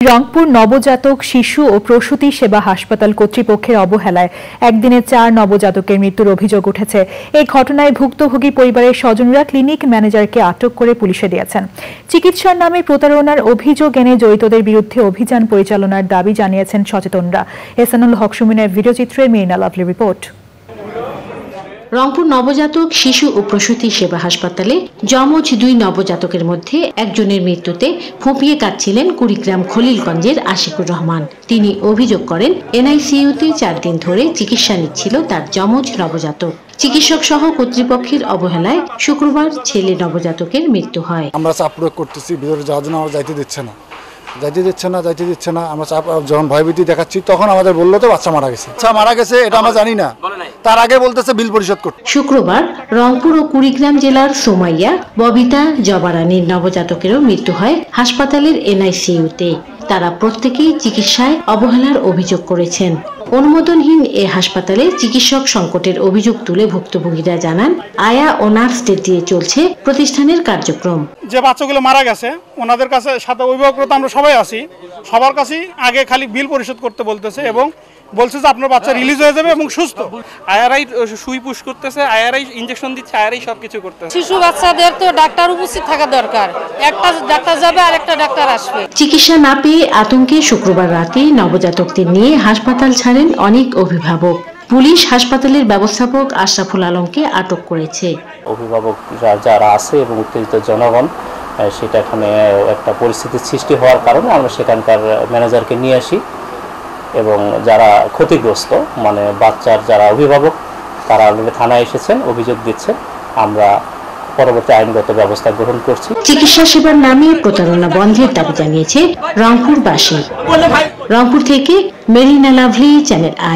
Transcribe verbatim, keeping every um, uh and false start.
রংপুর নবজাতক শিশু ও প্রসূতি সেবা হাসপাতাল কর্তৃপক্ষের অবহেলায় একদিনে চার নবজাতকের মৃত্যুর অভিযোগ উঠেছে। এই ঘটনায় ভুক্তভোগী পরিবারের স্বজনরা ক্লিনিক ম্যানেজারকে আটক করে পুলিশে দিয়েছেন। চিকিৎসার নামে প্রতারণার অভিযোগ এনে জড়িতদের বিরুদ্ধে অভিযান পরিচালনার দাবি জানিয়েছেন সচেতনরা। এহসানুল হক সুমিনের ভিডিওচিত্রে মিরিনা লাভলি রিপোর্ট। রংপুর নবজাতক শিশু ও প্রসূতি সেবা হাসপাতালে যমজ দুই নবজাতকের মধ্যে একজনের মৃত্যুতে ফুঁপিয়ে কাটছিলেন কুড়িগ্রাম খলিলগঞ্জের আশিকুর রহমান। তিনি অভিযোগ করেন, এনআইসিইউতে চার দিন ধরে চিকিৎসা নিচ্ছিল তার যমজ নবজাতক। চিকিৎসক সহ কর্তৃপক্ষের অবহেলায় শুক্রবার ছেলে নবজাতকের মৃত্যু হয়। আমরা চাপ প্রয়োগ করতেছি, ভিতরে যাওয়ার জন্য আমরা যাইতে দিচ্ছে না যাইতে দিচ্ছে না যাইতে দিচ্ছে না আমরা চাপ যখন ভয়ভীতি দেখাচ্ছি তখন আমাদের বললো তো বাচ্চা মারা গেছে। বাচ্চা মারা গেছে এটা আমরা জানি না, তার আগে বলতেছে বিল পরিশোধ করতে। শুক্রবার রংপুর ও কুড়িগ্রাম জেলার সোমাইয়া, ববিতা, জবারানীর নবজাতকেরও মৃত্যু হয় হাসপাতালের এনআইসিইউতে। তারা প্রত্যেকেই চিকিৎসায় অবহেলার অভিযোগ করেছেন। অনুমোদনহীন এ হাসপাতালে চিকিৎসক সংকটের অভিযোগ তুলে ভুক্তভোগীরা জানান, আয়া ও নার্সদের দিয়ে চলছে প্রতিষ্ঠানের কার্যক্রম। যে বাচ্চাগুলো মারা গেছে ওনাদের কাছে সাথে অভিভাবকরা আমরা সবাই আছি, সবার কাছেই আগে খালি বিল পরিশোধ করতে বলতেছে এবং বলছে যে আপনার বাচ্চা রিলিজ হয়ে যাবে এবং সুস্থ। আয়ারাই সুই পুশ করতেছে, আয়ারাই ইনজেকশন দিচ্ছে, আয়ারাই সবকিছু করতেছে। শিশু বাচ্চাদের তো ডাক্তার উপস্থিত থাকা দরকার, একটা ডাক্তার যাবে আর একটা ডাক্তার আসবে। চিকিৎসা না পেয়ে আতঙ্কে শুক্রবার রাতে নবজাতকদের নিয়ে হাসপাতাল ছাড়েন অনেক অভিভাবক। পুলিশ হাসপাতালের ব্যবস্থাপক আশরাফুল আলমকে আটক করেছে। অভিভাবকরা যারা আছে এবং উত্তেজিত জনগণ, সেটা এখানে একটা পরিস্থিতির সৃষ্টি হওয়ার কারণে আমরা সেখানকার ম্যানেজারকে নিয়ে আসি এবং যারা ক্ষতিগ্রস্ত মানে বাচ্চার যারা অভিভাবক তারা অলরেডি থানায় এসেছেন, অভিযোগ দিচ্ছেন। আমরা পরবর্তী আইনগত ব্যবস্থা গ্রহণ করছি। চিকিৎসা সেবার নামে প্রতারণা বন্ধের দাবি জানিয়েছে রংপুরবাসী। রংপুর থেকে মেরিনা লাভলি, চ্যানেল আই।